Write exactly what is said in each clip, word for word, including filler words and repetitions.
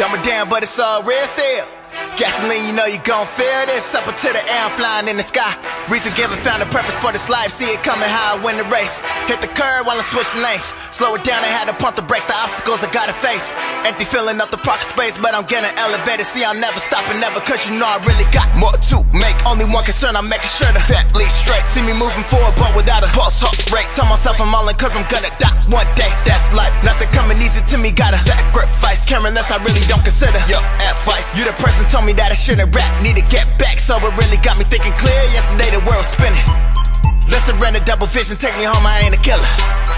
Camera down, but it's all real still. Gasoline, you know you gon' feel this. Up into the air, I'm flying in the sky. Reason given, found a purpose for this life. See it coming, how I win the race. Hit the curb while I'm switching lanes. Slow it down, I had to pump the brakes. The obstacles I gotta face. Empty filling up the parking space, but I'm getting elevated. See, I'll never stop and never, cause you know I really got more to make. Only one concern, I'm making sure the fat leaves straight. See me moving forward, but without a pulse heart rate. Tell myself I'm all in, cause I'm gonna die one day. That's life, nothing coming easy to me. Gotta sacrifice, caring less I really don't consider your advice. You the person told me that I shouldn't rap, need to get back. So it really got me thinking clear. Yesterday the world was spinning. Let's surrender, double vision, take me home, I ain't a killer.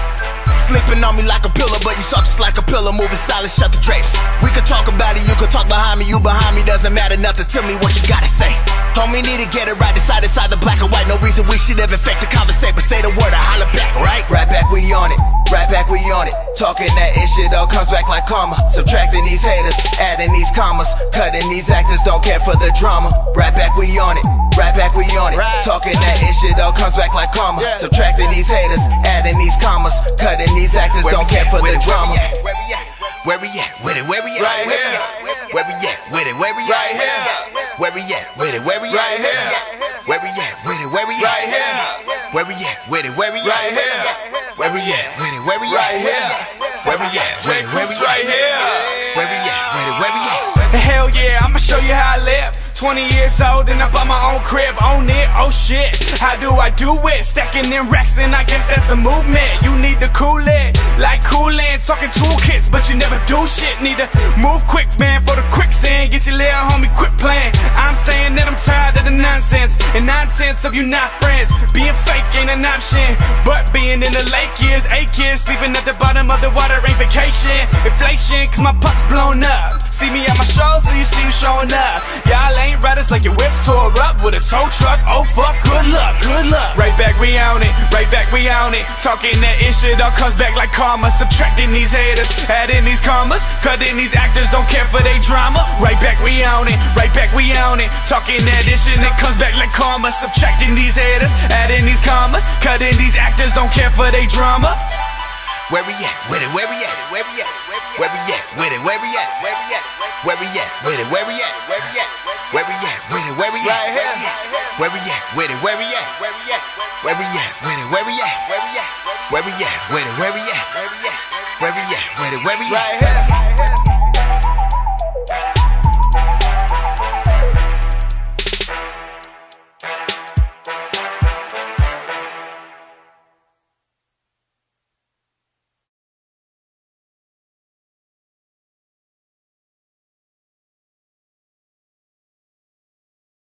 Sleeping on me like a pillow, but you saw just like a pillow. Moving silent, shut the drapes. We could talk about it, you could talk behind me. You behind me, doesn't matter nothing to me what you gotta say. Homie, need to get it right, decide inside the black or white. No reason we should ever fake to conversate, but say the word, I holler back, right? Right back, we on it, right back, we on it. Talking that ish, it all comes back like karma. Subtracting these haters, adding these commas. Cutting these actors, don't care for the drama. Right back, we on it, right back, we on it. Right. Talking that ish, it all comes back like karma. Yeah. Subtracting these haters, adding these commas. Cutting these actors, where don't care for the drama. Where we at? With it, where we at? Right here. Where we at? With it, where we at? Right here. Where we at? With it, where we at? Right here. Where we at? With it, where we at? Right here. Where we at? With it, where we at? Right here. Where we at? With it, where we at? Right here. Where we at? With it, where we at? Right here. Where we at? With it, where we at? Hell yeah, I'ma show you how I live. Twenty years old and I bought my own crib, own it, oh shit. How do I do it? Stacking in racks and I guess that's the movement. You need to cool it, like cooling, talking toolkits, but you never do shit. Need to move quick, man, for the quicksand. Get your little homie, quit playing. I'm saying that I'm tired of the nonsense, and nine tenths of you not friends. Being fake ain't an option, but being in the lake years, eight kids sleeping at the bottom of the water ain't vacation. Inflation, cause my puck's blown up. See me at my show, so you see you showing up. Y'all ain't riders like your whips tore up with a tow truck. Oh fuck, good luck, good luck. Right back, we on it, right back, we on it. Talking that ish, it all comes back like karma. Subtracting these haters, adding these commas. Cutting these actors, don't care for they drama. Right back, we on it, right back, we on it. Talking that ish, and it comes back like karma. Subtracting these haters, adding these commas. Cutting these actors, don't care for they drama. Where we at? With it, where we at? Where we at? Where we at? With it, where we at? Where we at? Where we at? With it, where we at? Where we at? Where we at? With it, where we at? Right here. Where we at? With it, where we at? Where we at? Where we at? With it, where we at? Where we at? Where we at? With it, where we at? Where we at? Where we at? With it, where we at? Right here.